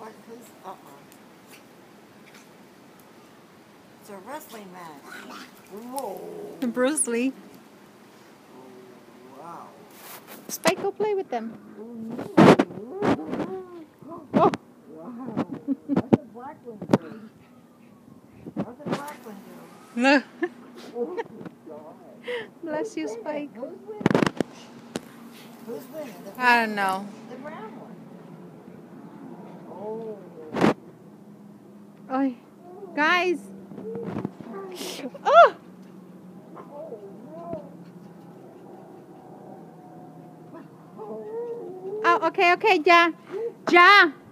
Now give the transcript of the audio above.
who's, It's a wrestling match. Whoa. Bruce Lee. Oh, wow. Spike, go play with them. Oh. Wow. What's the black one do? What's the black one do? No. Oh, God. Bless you, Spike. Who's winning? Who's winning? I don't know. The brown one. Oh. Oh, guys. Oh. Oh, okay, ya. Ya.